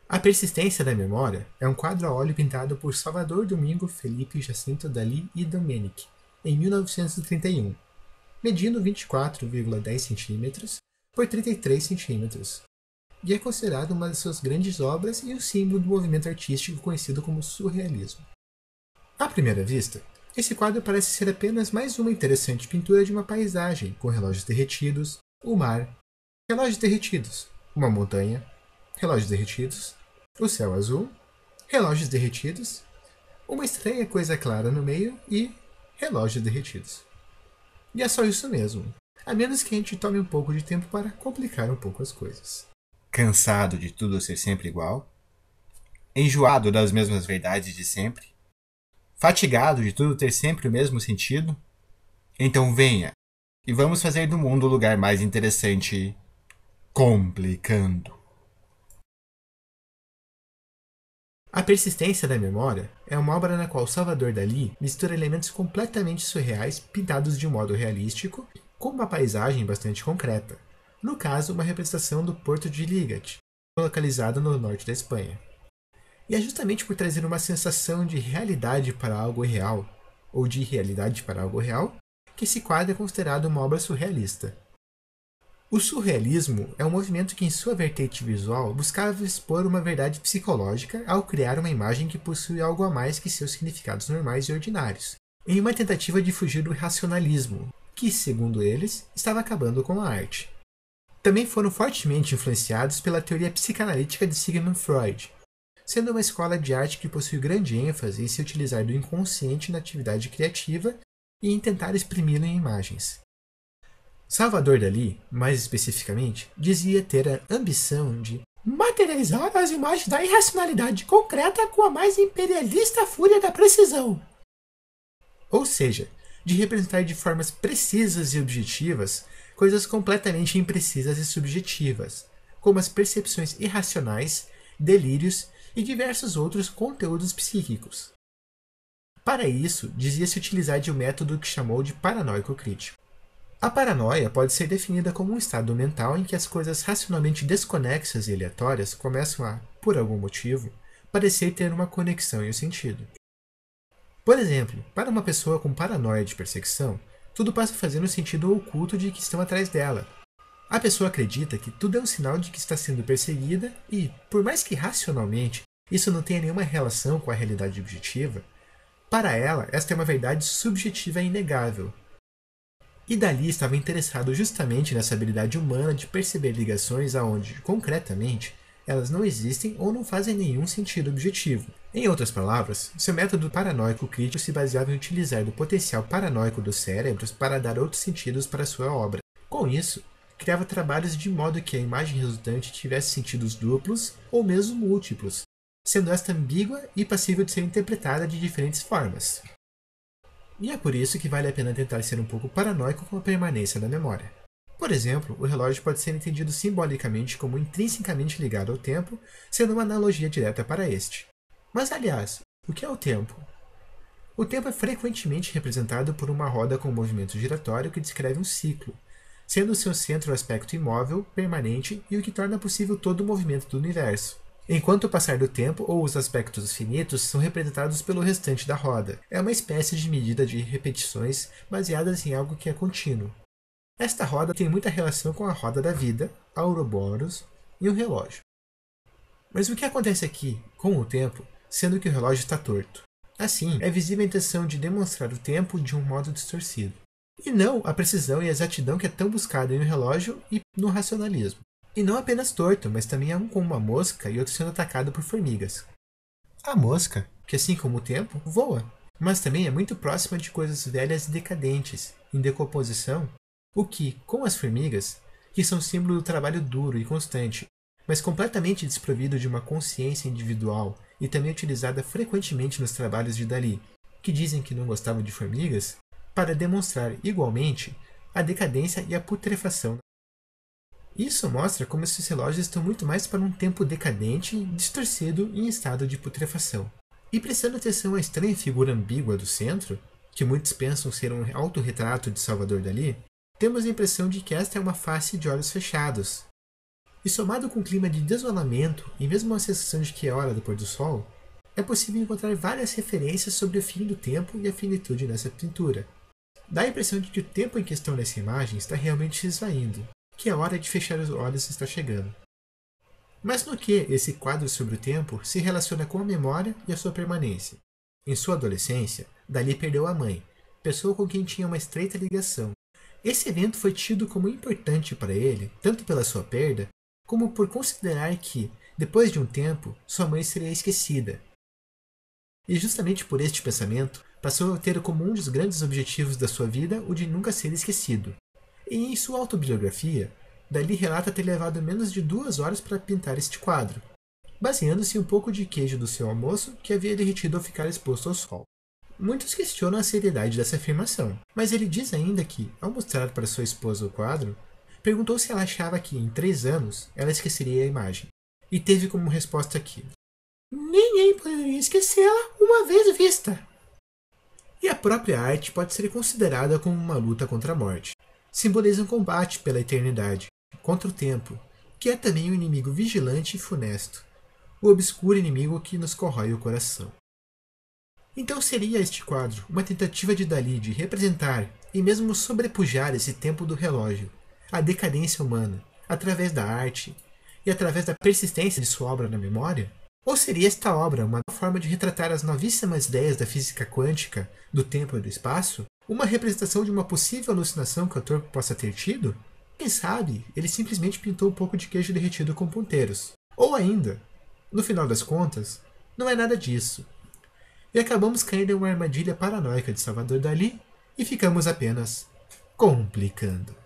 A Persistência da Memória é um quadro a óleo pintado por Salvador Domingo Felipe Jacinto Dalí e Domènech, em 1931, medindo 24,10 cm por 33 cm, e é considerado uma das suas grandes obras e o símbolo do movimento artístico conhecido como surrealismo. À primeira vista, esse quadro parece ser apenas mais uma interessante pintura de uma paisagem, com relógios derretidos, o mar, relógios derretidos, uma montanha, relógios derretidos, o céu azul, relógios derretidos, uma estranha coisa clara no meio e relógios derretidos. E é só isso mesmo, a menos que a gente tome um pouco de tempo para complicar um pouco as coisas. Cansado de tudo ser sempre igual? Enjoado das mesmas verdades de sempre? Fatigado de tudo ter sempre o mesmo sentido? Então venha, e vamos fazer do mundo o lugar mais interessante, complicando. A Persistência da Memória é uma obra na qual Salvador Dalí mistura elementos completamente surreais pintados de um modo realístico com uma paisagem bastante concreta. No caso, uma representação do porto de Ligat, localizado no norte da Espanha. E é justamente por trazer uma sensação de realidade para algo irreal, ou de irrealidade para algo real, que esse quadro é considerado uma obra surrealista. O surrealismo é um movimento que, em sua vertente visual, buscava expor uma verdade psicológica ao criar uma imagem que possui algo a mais que seus significados normais e ordinários, em uma tentativa de fugir do racionalismo, que, segundo eles, estava acabando com a arte. Também foram fortemente influenciados pela teoria psicanalítica de Sigmund Freud, sendo uma escola de arte que possui grande ênfase em se utilizar do inconsciente na atividade criativa e em tentar exprimi-lo em imagens. Salvador Dalí, mais especificamente, dizia ter a ambição de materializar as imagens da irracionalidade concreta com a mais imperialista fúria da precisão. Ou seja, de representar de formas precisas e objetivas coisas completamente imprecisas e subjetivas, como as percepções irracionais, delírios e diversos outros conteúdos psíquicos. Para isso, dizia-se utilizar de um método que chamou de paranoico crítico. A paranoia pode ser definida como um estado mental em que as coisas racionalmente desconexas e aleatórias começam a, por algum motivo, parecer ter uma conexão e um sentido. Por exemplo, para uma pessoa com paranoia de perseguição, tudo passa a fazer um sentido oculto de que estão atrás dela. A pessoa acredita que tudo é um sinal de que está sendo perseguida e, por mais que racionalmente isso não tenha nenhuma relação com a realidade objetiva, para ela esta é uma verdade subjetiva e inegável. E Dalí estava interessado justamente nessa habilidade humana de perceber ligações aonde, concretamente, elas não existem ou não fazem nenhum sentido objetivo. Em outras palavras, seu método paranoico crítico se baseava em utilizar do potencial paranoico dos cérebros para dar outros sentidos para sua obra. Com isso, criava trabalhos de modo que a imagem resultante tivesse sentidos duplos ou mesmo múltiplos, sendo esta ambígua e passível de ser interpretada de diferentes formas. E é por isso que vale a pena tentar ser um pouco paranoico com a permanência da memória. Por exemplo, o relógio pode ser entendido simbolicamente como intrinsecamente ligado ao tempo, sendo uma analogia direta para este. Mas, aliás, o que é o tempo? O tempo é frequentemente representado por uma roda com um movimento giratório que descreve um ciclo, sendo o seu centro o aspecto imóvel, permanente e o que torna possível todo o movimento do universo. Enquanto o passar do tempo ou os aspectos finitos são representados pelo restante da roda. É uma espécie de medida de repetições baseadas em algo que é contínuo. Esta roda tem muita relação com a roda da vida, a Ouroboros e o relógio. Mas o que acontece aqui, com o tempo, sendo que o relógio está torto? Assim, é visível a intenção de demonstrar o tempo de um modo distorcido. E não a precisão e a exatidão que é tão buscada em um relógio e no racionalismo. E não apenas torto, mas também é um com uma mosca e outro sendo atacado por formigas. A mosca, que assim como o tempo, voa, mas também é muito próxima de coisas velhas e decadentes, em decomposição, o que, com as formigas, que são símbolo do trabalho duro e constante, mas completamente desprovido de uma consciência individual e também utilizada frequentemente nos trabalhos de Dalí, que dizem que não gostavam de formigas, para demonstrar, igualmente, a decadência e a putrefação. Isso mostra como esses relógios estão muito mais para um tempo decadente, distorcido e em estado de putrefação. E prestando atenção à estranha figura ambígua do centro, que muitos pensam ser um autorretrato de Salvador Dalí, temos a impressão de que esta é uma face de olhos fechados. E somado com o clima de desolamento e mesmo a sensação de que é hora do pôr do sol, é possível encontrar várias referências sobre o fim do tempo e a finitude nessa pintura. Dá a impressão de que o tempo em questão nessa imagem está realmente se esvaindo, que a hora de fechar os olhos está chegando. Mas no que esse quadro sobre o tempo se relaciona com a memória e a sua permanência? Em sua adolescência, Dalí perdeu a mãe, pessoa com quem tinha uma estreita ligação. Esse evento foi tido como importante para ele, tanto pela sua perda, como por considerar que, depois de um tempo, sua mãe seria esquecida. E justamente por este pensamento, passou a ter como um dos grandes objetivos da sua vida o de nunca ser esquecido. E em sua autobiografia, Dalí relata ter levado menos de 2 horas para pintar este quadro, baseando-se em um pouco de queijo do seu almoço que havia derretido ao ficar exposto ao sol. Muitos questionam a seriedade dessa afirmação, mas ele diz ainda que, ao mostrar para sua esposa o quadro, perguntou se ela achava que, em 3 anos, ela esqueceria a imagem, e teve como resposta que ninguém poderia esquecê-la uma vez vista. E a própria arte pode ser considerada como uma luta contra a morte. Simboliza um combate pela eternidade, contra o tempo, que é também um inimigo vigilante e funesto, o obscuro inimigo que nos corrói o coração. Então seria este quadro uma tentativa de Dalí de representar e mesmo sobrepujar esse tempo do relógio, a decadência humana, através da arte e através da persistência de sua obra na memória? Ou seria esta obra uma forma de retratar as novíssimas ideias da física quântica, do tempo e do espaço? Uma representação de uma possível alucinação que o autor possa ter tido? Quem sabe, ele simplesmente pintou um pouco de queijo derretido com ponteiros. Ou ainda, no final das contas, não é nada disso. E acabamos caindo em uma armadilha paranoica de Salvador Dalí e ficamos apenas complicando.